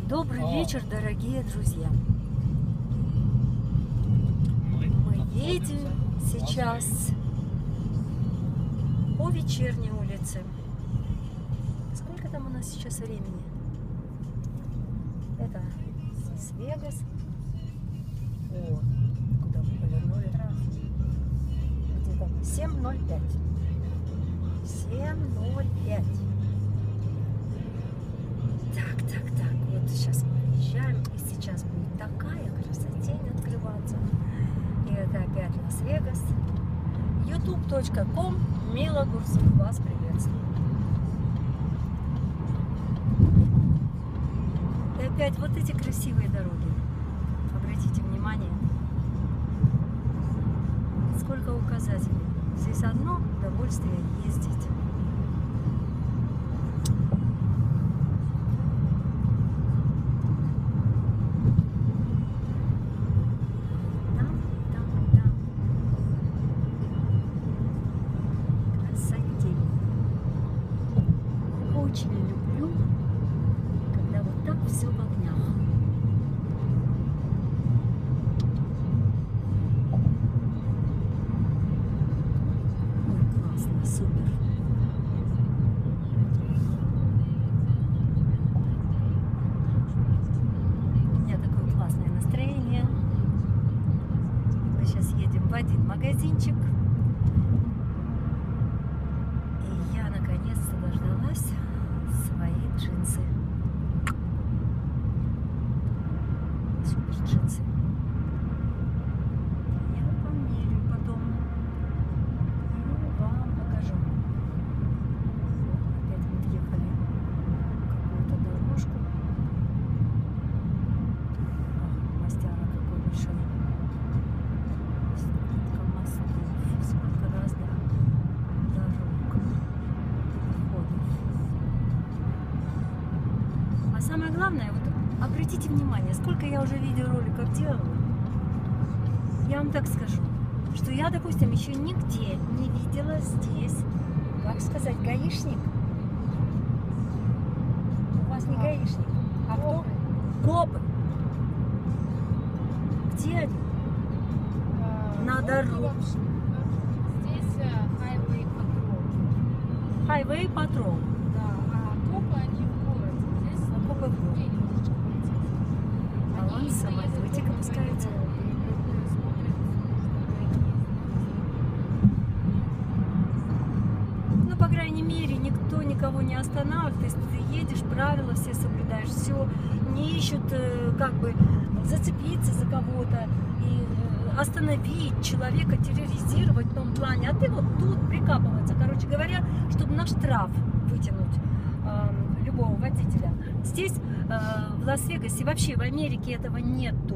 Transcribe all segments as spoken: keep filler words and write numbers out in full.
Добрый вечер, дорогие друзья. Мы едем сейчас по вечерней улице. Сколько там у нас сейчас времени? Это Лас-Вегас. О, куда мы повернули? Где-то семь ноль пять. семь ноль пять. Так, так, так. Вот сейчас мы приезжаем, и сейчас будет такая красотень открываться. И это опять Лас-Вегас. ютуб точка ком. Мила Гурсук вас приветствует. И опять вот эти красивые дороги. Обратите внимание, сколько указателей. Здесь одно удовольствие ездить. Очень люблю, когда вот так все в огнях. Ой, классно, супер. У меня такое классное настроение. Мы сейчас едем в один магазинчик. И я наконец-то дождалась свои джинсы. Супер джинсы. Я померю потом и вам покажу. Опять мы въехали какую-то дорожку. Ах, мастера какой большой. Сколько мостов, сколько разных дорог. А самое главное, вот обратите внимание, сколько я уже видеороликов делала. Я вам так скажу, что я, допустим, еще нигде не видела здесь, как сказать, гаишник. У вас не гаишник, а кто? Копы. Где они? На дороге. Здесь Highway Patrol. Highway Patrol. Да, а копы они в городе. Здесь Копы в городе. немножечко полетели. А вон самолетик опускается. Ну, по крайней мере, никто никого не останавливает. То есть ты едешь, правила все соблюдаешь, все, не ищут как бы зацепиться за кого-то и остановить человека, терроризировать в том плане. А ты вот тут прикапываться, короче говоря, чтобы на штраф вытянуть э, любого водителя. Здесь, э, в Лас-Вегасе, вообще в Америке этого нету.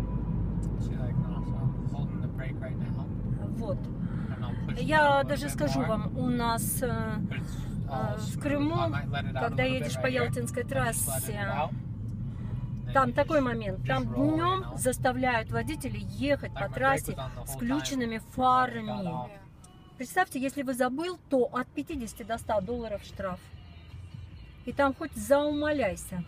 Вот. Я даже скажу вам, у нас э, э, в Крыму, когда едешь по Ялтинской трассе, там такой момент, там днем заставляют водителей ехать по трассе с включенными фарами. Представьте, если вы забыл, то от пятидесяти до ста долларов штраф. И там хоть заумоляйся.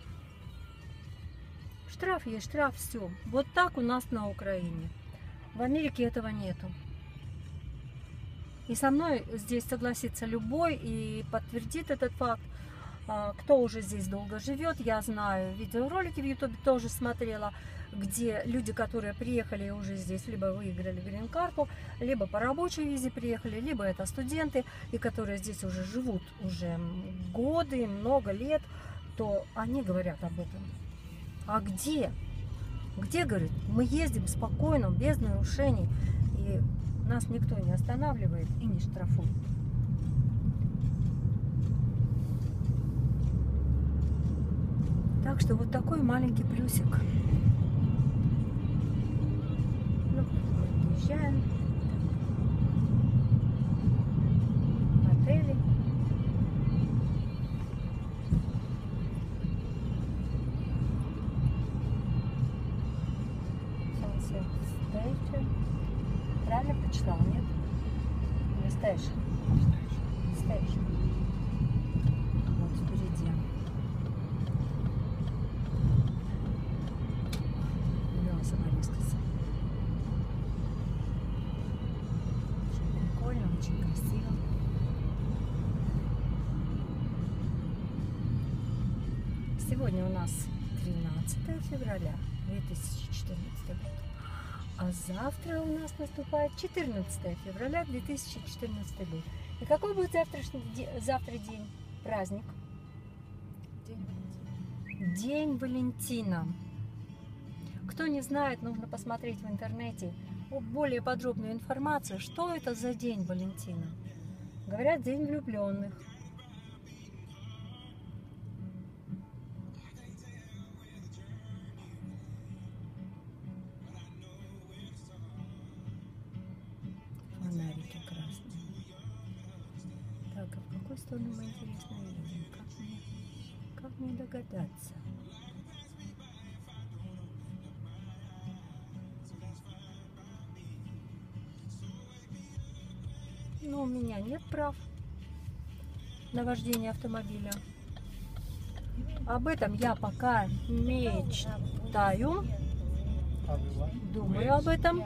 Штраф есть, штраф, все. Вот так у нас на Украине. В Америке этого нету. И со мной здесь согласится любой и подтвердит этот факт. Кто уже здесь долго живет, я знаю, видеоролики в ютубе тоже смотрела, где люди, которые приехали и уже здесь, либо выиграли грин-карту, либо по рабочей визе приехали, либо это студенты, и которые здесь уже живут уже годы, много лет, то они говорят об этом. А где? Где, говорит, мы ездим спокойно, без нарушений, и нас никто не останавливает и не штрафует. Так что вот такой маленький плюсик. Ну, мы приезжаем. В отеле. Sunset Station. Правильно прочитала, нет? Или Station? Station. Вот впереди. сегодня у нас тринадцатое февраля две тысячи четырнадцатый год. А завтра у нас наступает четырнадцатое февраля две тысячи четырнадцатый год. И какой будет завтрашний, завтра день? Праздник? День Валентина. День Валентина. Кто не знает, нужно посмотреть в интернете более подробную информацию, что это за день Валентина. Говорят, день влюбленных. Фонарики красные. Так, а в какую сторону мы, интересно, едем? Как мне, как мне догадаться? Но у меня нет прав на вождение автомобиля. Об этом я пока мечтаю, думаю об этом.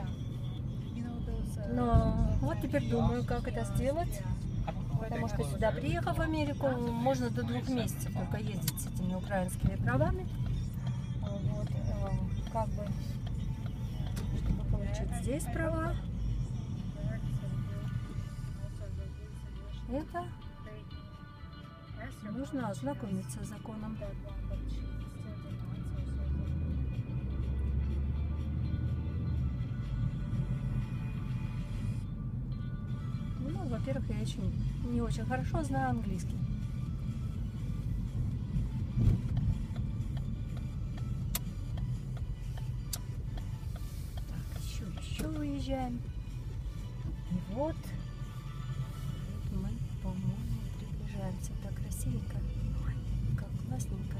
Но вот теперь думаю, как это сделать. Потому что сюда, приехав в Америку, можно до двух месяцев только ездить с этими украинскими правами. Вот, как бы, чтобы получить здесь права. Это нужно ознакомиться с законом. Ну, во-первых, я еще не очень хорошо знаю английский. Так, еще, еще выезжаем. И вот. Мы, по-моему, приближаемся. Так красивенько. Ой, как классненько.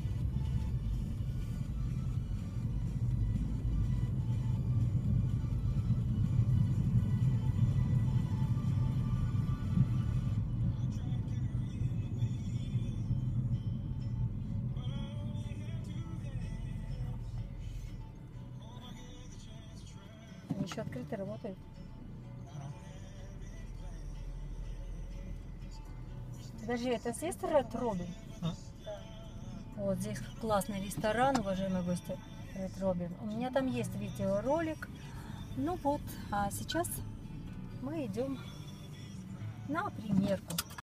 Они еще открыто работают. Подожди, это здесь Ред Робин? А? Вот здесь классный ресторан, уважаемые гости, Ред Робин. У меня там есть видеоролик. Ну вот, а сейчас мы идем на примерку.